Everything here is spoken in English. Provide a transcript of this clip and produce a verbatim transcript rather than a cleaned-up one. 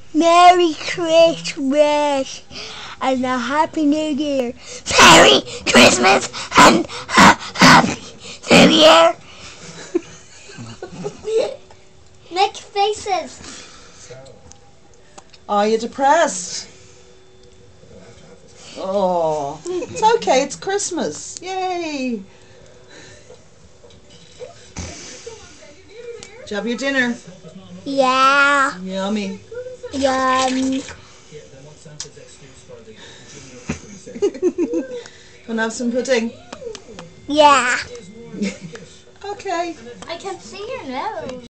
Merry Christmas and a Happy New Year. Merry Christmas and a Happy New Year. Make faces. Are you depressed? Oh, it's okay, it's Christmas. Yay! Did you have your dinner? Yeah. Yummy. Yum. Wanna have some pudding? Yeah. Okay. I can see your nose.